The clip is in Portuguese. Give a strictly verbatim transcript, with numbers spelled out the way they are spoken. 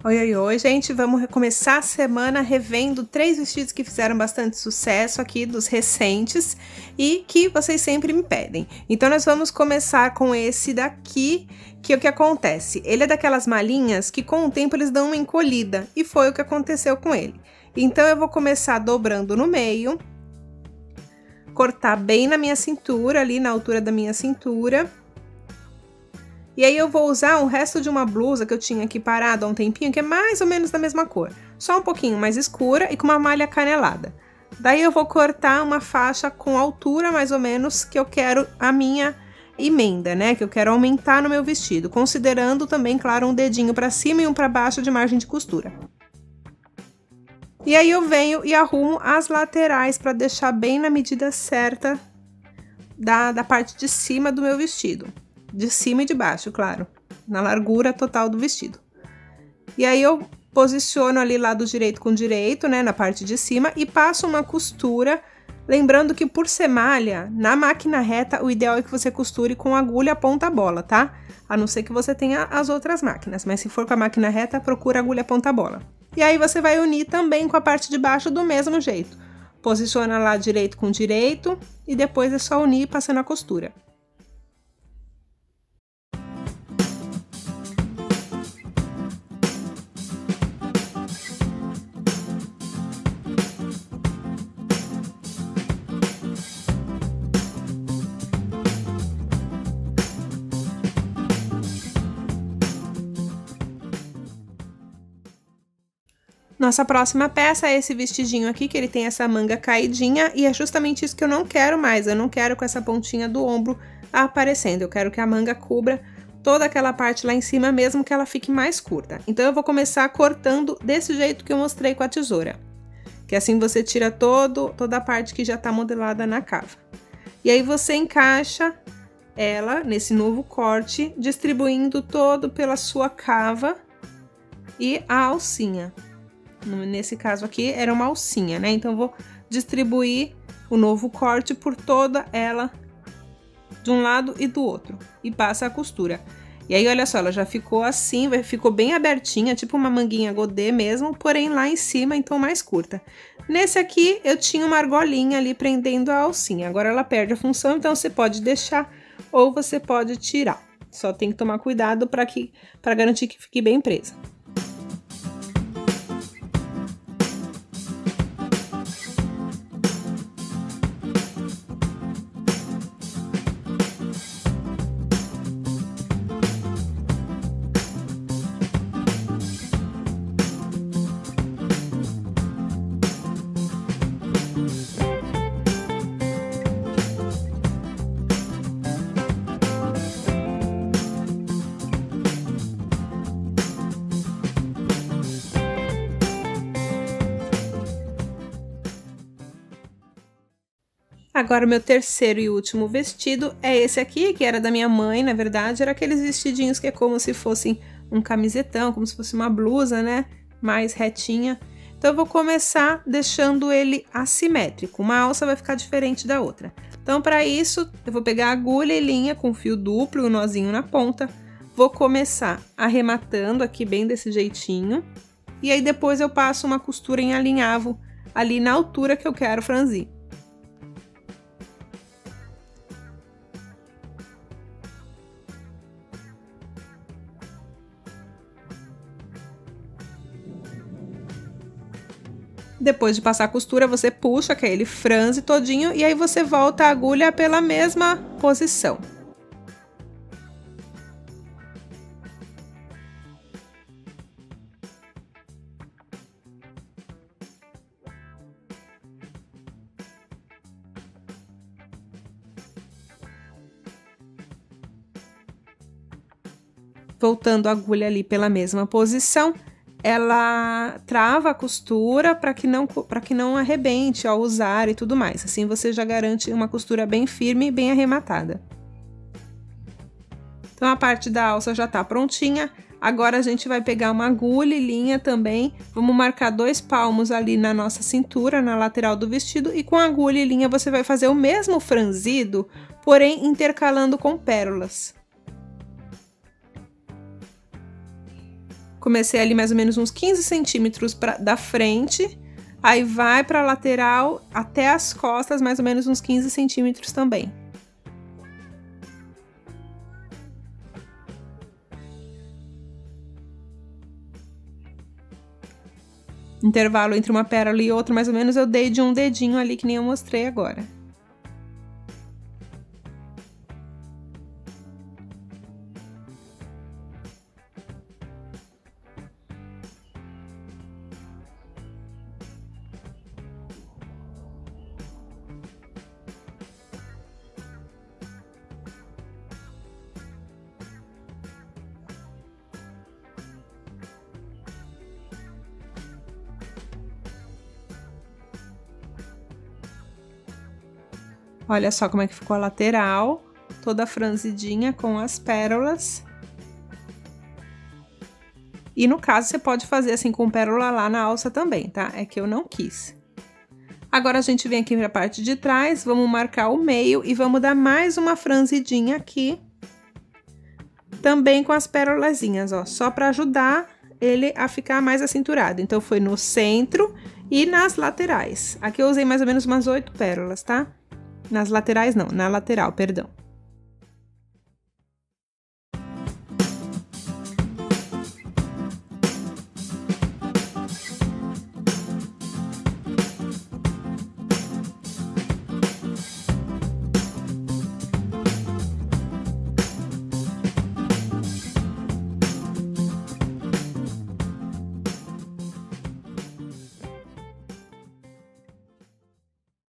Oi, oi, oi, gente, vamos começar a semana revendo três vestidos que fizeram bastante sucesso aqui, dos recentes, e que vocês sempre me pedem. Então, nós vamos começar com esse daqui, que é o que acontece. Ele é daquelas malinhas que com o tempo eles dão uma encolhida, e foi o que aconteceu com ele. Então, eu vou começar dobrando no meio, cortar bem na minha cintura, ali na altura da minha cintura. E aí eu vou usar o resto de uma blusa que eu tinha aqui parado há um tempinho, que é mais ou menos da mesma cor, só um pouquinho mais escura e com uma malha canelada. Daí eu vou cortar uma faixa com altura mais ou menos que eu quero a minha emenda, né? Que eu quero aumentar no meu vestido, considerando também, claro, um dedinho para cima e um para baixo de margem de costura. E aí eu venho e arrumo as laterais para deixar bem na medida certa da, da parte de cima do meu vestido. De cima e de baixo, claro, na largura total do vestido. E aí eu posiciono ali lado direito com direito, né, na parte de cima, e passo uma costura, lembrando que por ser malha, na máquina reta, o ideal é que você costure com agulha ponta bola, tá? A não ser que você tenha as outras máquinas, mas se for com a máquina reta, procura agulha ponta bola. E aí você vai unir também com a parte de baixo do mesmo jeito. Posiciona lá direito com direito, e depois é só unir passando a costura. Nossa próxima peça é esse vestidinho aqui, que ele tem essa manga caidinha, e é justamente isso que eu não quero mais, eu não quero com essa pontinha do ombro aparecendo, eu quero que a manga cubra toda aquela parte lá em cima, mesmo que ela fique mais curta. Então eu vou começar cortando desse jeito que eu mostrei com a tesoura, que assim você tira todo, toda a parte que já tá modelada na cava. E aí você encaixa ela nesse novo corte, distribuindo todo pela sua cava e a alcinha. Nesse caso aqui era uma alcinha, né? Então eu vou distribuir o novo corte por toda ela, de um lado e do outro, e passa a costura. E aí olha só, ela já ficou assim, ficou bem abertinha, tipo uma manguinha godê mesmo, porém lá em cima então mais curta. Nesse aqui eu tinha uma argolinha ali prendendo a alcinha, agora ela perde a função, então você pode deixar ou você pode tirar. Só tem que tomar cuidado para que para garantir que fique bem presa. Agora, o meu terceiro e último vestido é esse aqui, que era da minha mãe, na verdade, era aqueles vestidinhos que é como se fossem um camisetão, como se fosse uma blusa, né, mais retinha. Então, eu vou começar deixando ele assimétrico, uma alça vai ficar diferente da outra. Então, para isso, eu vou pegar agulha e linha com fio duplo e um nozinho na ponta, vou começar arrematando aqui bem desse jeitinho, e aí depois eu passo uma costura em alinhavo ali na altura que eu quero franzir. Depois de passar a costura, você puxa, que aí ele franze todinho, e aí você volta a agulha pela mesma posição. Voltando a agulha ali pela mesma posição, ela trava a costura para que não para que não arrebente ao usar e tudo mais. Assim você já garante uma costura bem firme e bem arrematada. Então a parte da alça já tá prontinha. Agora a gente vai pegar uma agulha e linha também. Vamos marcar dois palmos ali na nossa cintura, na lateral do vestido, e com agulha e linha você vai fazer o mesmo franzido, porém intercalando com pérolas. Comecei ali mais ou menos uns quinze centímetros pra, da frente, aí vai pra lateral até as costas, mais ou menos uns quinze centímetros também. Intervalo entre uma pérola e outra, mais ou menos, eu dei de um dedinho ali, que nem eu mostrei agora. Olha só como é que ficou a lateral, toda franzidinha com as pérolas. E no caso, você pode fazer assim com pérola lá na alça também, tá? É que eu não quis. Agora a gente vem aqui pra parte de trás, vamos marcar o meio e vamos dar mais uma franzidinha aqui. Também com as pérolazinhas, ó, só pra ajudar ele a ficar mais acinturado. Então, foi no centro e nas laterais. Aqui eu usei mais ou menos umas oito pérolas, tá? Nas laterais não, na lateral, perdão.